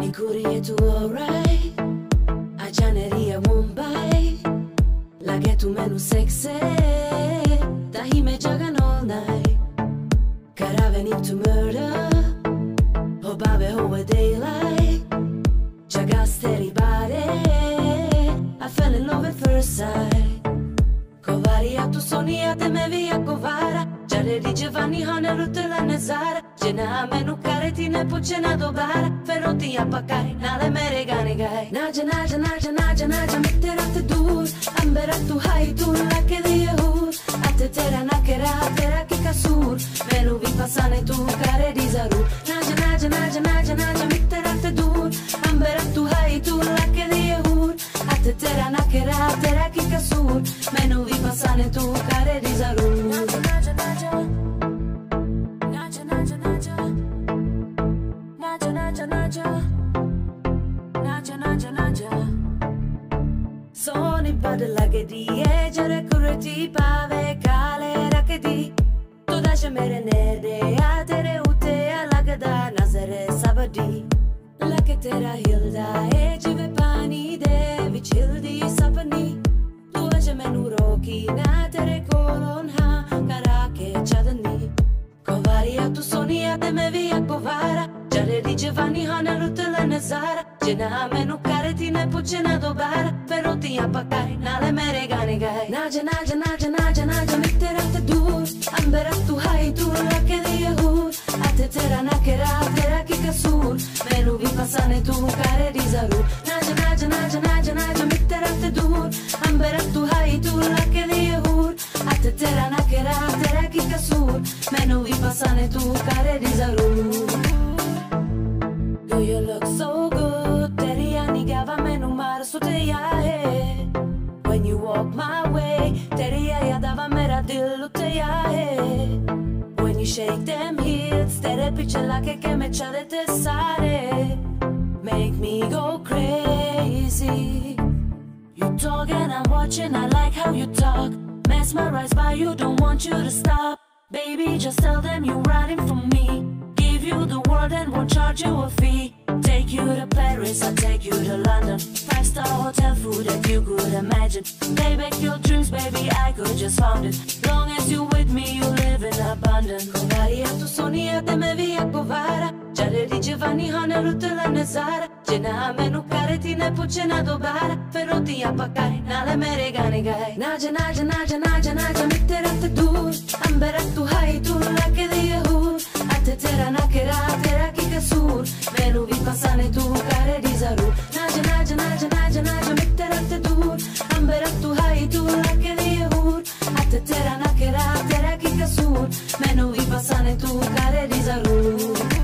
Dimmi curie tu alright, Ajay Naja Mumbai, lage tu menu sexy, tahi me jagan all night. Karavenim to murder, ho babe ho a daylight, jagas teri body, I fell in love at first sight. Kovaria tu sonia te me via kovara, jare di Giovanni hane rutela nezara, jena menu kareti ne puchena dobara, feroti a pakari nale mere gane gai. Naja naja naja naja naja mettera te dur, ambera tu hai tu la che di yehur, ate tera nakera tera ki kasur, menu vi pasane tu kare di zaru. Naja naja naja naja naja mettera te dur, ambera tu hai tu la che di yehur, ate tera nakera tera ki kasur, menu vi pasane tu kare di zaru. Naja naja naja naja naja naja naja naja naja naja naja. Soni bad lage diye jare kurti pave kale rakdi, tu dashe mere nerde ya tere ute ya lagda nazare sabdi, lage tera hilda e jive pani de vich hildi sapni, tu dashe menu roki na tere kolon ha karake chadni. Kovaria tu sonia te me via kovara, jare di Giovanni hane rutela nezara, jena menu kareti ne puchena dobara, feroti a pakari nale mere gane gai. Naja naja naja naja naja mettera te dur, ambera tu hai tu la che di yehur, ate tera nakera tera ki kasur, menu vi pasane tu kare di zaru. Naja naja naja naja naja mettera te dur, ambera tu hai tu la che di yehur, ate tera nakera tera ki kasur, menu vi pasane tu kare di zaru. Do you look so good? Dharia nigava menu mar suteya hai. When you walk my way, Dharia yadava mera dil uteya hai. When you shake them hips, tere piche lake ke me chale te sare, make me go crazy. You talk and I'm watching, I like how you talk, mesmerized by you, don't want you to stop. Baby, just tell them you're riding for me, give you the world and won't charge you a fee. Take you to Paris, I'll take you to London, 5-star hotel food that you could imagine. Pay back your dreams, baby, I could just found it. Long as you with me, you live in abundance. Kovaria tu sonia te me via kovara, jare di Giovanni hane rutela nezara, jena menu kareti ne puchena dobara, feroti a pakari nale mere gane gai. Naja naja naja naja naja mettera te dur, ambera tu hai tu la che di yehur, ate tera nakera tera ki kasur, menu vi pasane tu kare di zaru. Naja naja naja naja naja mettera te dur, ambera tu hai tu la che di yehur, ate tera nakera tera ki kasur, menu vi pasane tu kare di zaru.